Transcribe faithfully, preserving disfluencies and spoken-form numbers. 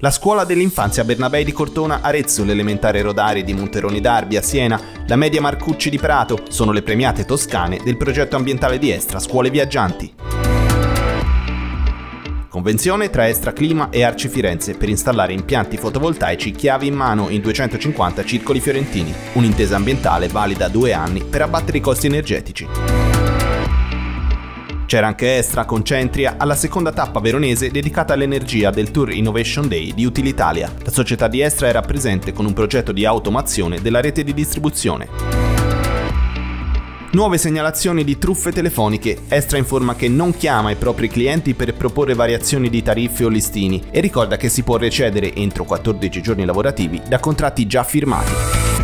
La scuola dell'infanzia Bernabei di Cortona, Arezzo, l'elementare Rodari di Monteroni d'Arbi a Siena, la media Marcucci di Prato sono le premiate toscane del progetto ambientale di Estra Scuole Viaggianti. Convenzione tra Estra Clima e Arci Firenze per installare impianti fotovoltaici chiavi in mano in duecentocinquanta circoli fiorentini. Un'intesa ambientale valida due anni per abbattere i costi energetici. C'era anche Estra Concentria alla seconda tappa veronese dedicata all'energia del Tour Innovation Day di Utilitalia. La società di Estra era presente con un progetto di automazione della rete di distribuzione. Nuove segnalazioni di truffe telefoniche. Estra informa che non chiama i propri clienti per proporre variazioni di tariffe o listini e ricorda che si può recedere entro quattordici giorni lavorativi da contratti già firmati.